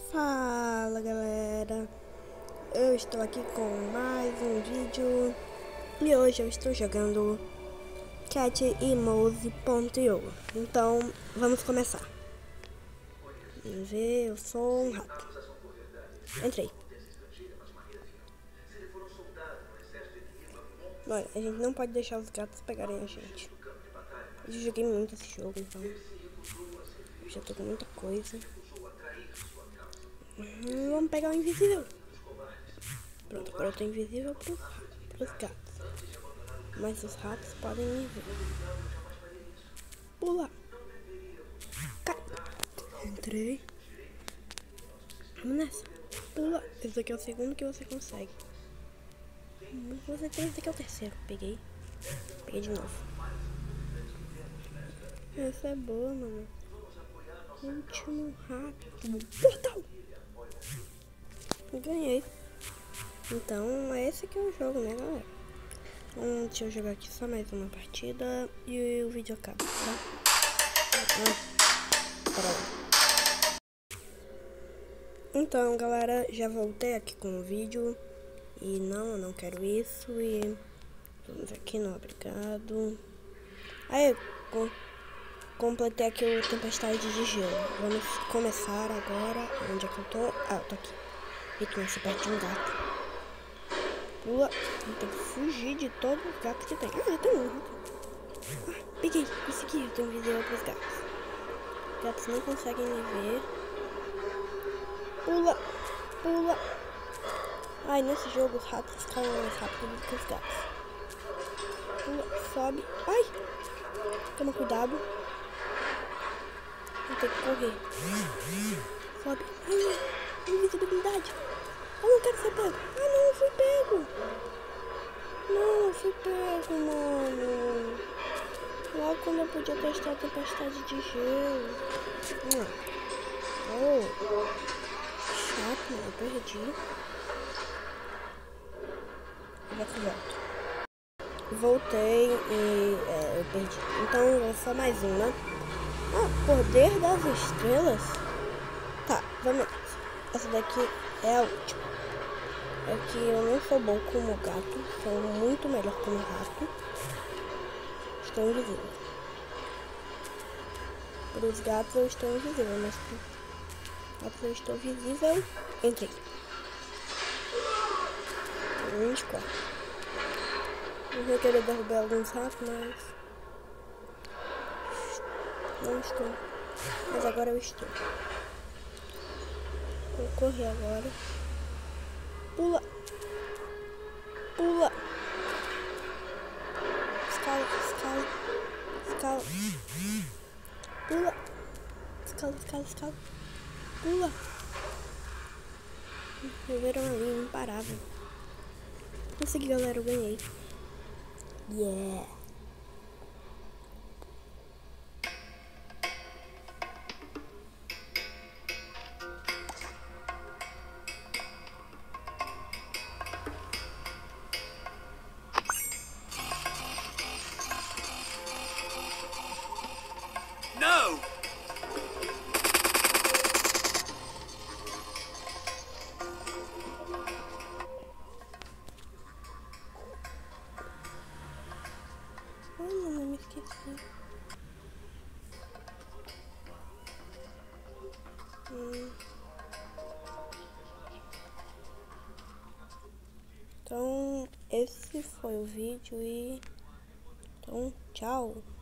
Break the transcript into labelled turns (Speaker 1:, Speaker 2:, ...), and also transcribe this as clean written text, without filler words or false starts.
Speaker 1: Fala galera, eu estou aqui com mais um vídeo e hoje eu estou jogando Cat-E-Mouse.io. Então vamos começar. Vamos ver, eu sou um rato. Entrei. Olha, a gente não pode deixar os gatos pegarem a gente. Eu já joguei muito esse jogo, então já tô com muita coisa. Vamos pegar o invisível. Pronto, agora eu tô invisível pros gatos. Mas os ratos podem me ver. Pula. Cai. Entrei. Vamos nessa. Pula. Esse aqui é o segundo que você consegue. Você tem, esse aqui é o terceiro. Peguei. Peguei de novo. Essa é boa, mano. Último rato. Portal. Ganhei. Então, esse aqui é o jogo, né, galera? Então, deixa eu jogar aqui só mais uma partida e o vídeo acaba, tá? Então, galera, já voltei aqui com o vídeo. E não, eu não quero isso. E vamos aqui no obrigado. Aí, completei aqui o Tempestade de Gelo. Vamos começar agora. Onde é que eu tô? Ah, eu tô aqui. E tu nasce perto de um gato. Pula. Tem que fugir de todos os gatos que tem. Ah, tem um. Ah, peguei. Consegui. Eu tô invisível pros gatos. Os gatos não conseguem me ver. Pula. Pula. Ai, nesse jogo os ratos escalam mais rápido do que os gatos. Pula. Sobe. Ai. Toma cuidado. Vou ter que correr. Sobe. Ai, invisibilidade. Eu não quero ser pego. Ah, não, eu fui pego. Não, eu fui pego, mano. Logo quando eu podia testar a tempestade de gelo. Oh. Chato, mano. Eu perdi. Agora que volto. Voltei e eu perdi. Então é só mais um, né? Ah, poder das estrelas? Tá, vamos lá. Essa daqui é a última. É que eu não sou bom como gato, sou muito melhor como rato. Estou invisível. Para os gatos eu estou invisível, mas para os gatos eu estou visível. Entrei. 24. Eu vou querer derrubar alguns ratos, mas não estou. Mas agora eu estou. Vou correr agora. Pula. Pula. Escala, escala. Escala. Pula. Escala, escala, escala. Pula. Viveram ali, imparável. Consegui, galera, eu ganhei. Yeah.
Speaker 2: No!
Speaker 1: Ai, mano, eu me esqueci. Então, esse foi o vídeo e... Então, tchau.